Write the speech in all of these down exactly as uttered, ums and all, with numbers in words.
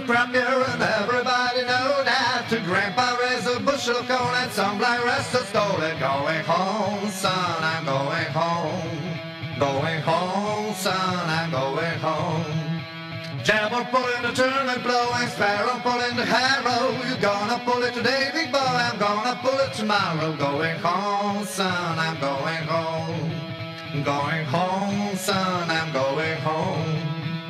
crop year, and everybody know that. To Grandpa raised a bushel of corn and some black rest stole it. Going home, son, I'm going home. Going home, son, I'm going home. Jabber pulling the turnip, blowing sparrow pulling the harrow. You gonna pull it today, big boy, I'm gonna pull it tomorrow. Going home, son, I'm going home. Going home, son, I'm going home.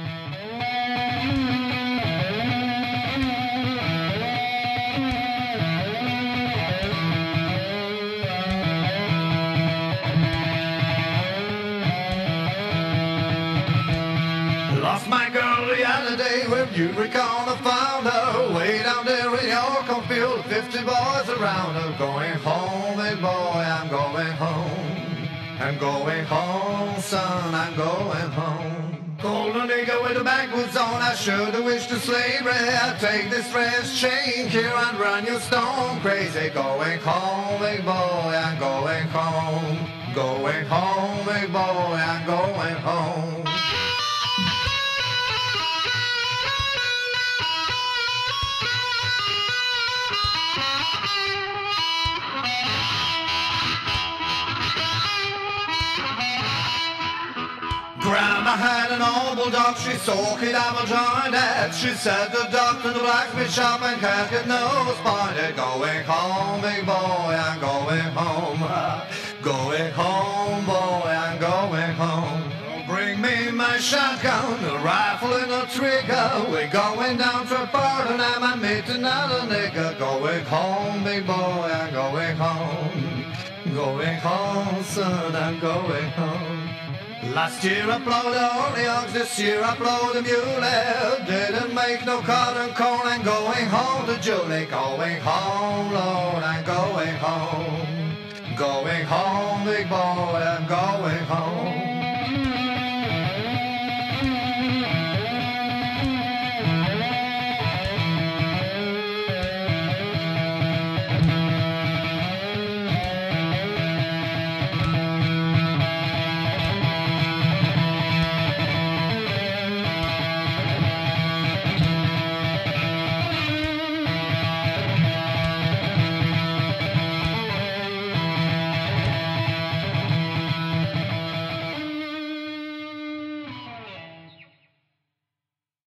Lost my girl the other day when you recall I found her way down there in your cornfield, fifty boys around her. Going home, big boy, I'm going home. I'm going home, son, I'm going home. Golden nigger with the backwoods on, I should have wished to slavery. I take this fresh chain here and run you stone crazy. Going home, big boy, I'm going home. Going home, big boy, I'm going home. Grandma had an old bulldog, she saw Kid Apple join that. She said the doctor in the blacksmith shop and can't get nose pointed. Going home, big boy, I'm going home. Going home, boy, I'm going home. Bring me my shotgun, a rifle and a trigger. We're going down to a part and I'm meeting another nigga. Going home, big boy, I'm going home. Going home, son, I'm going home. Last year I plowed the only ox, this year I plowed the mule. Didn't make no cotton corn, I'm going home to Julie. Going home, Lord, I'm going home. Going home, big boy, I'm going home.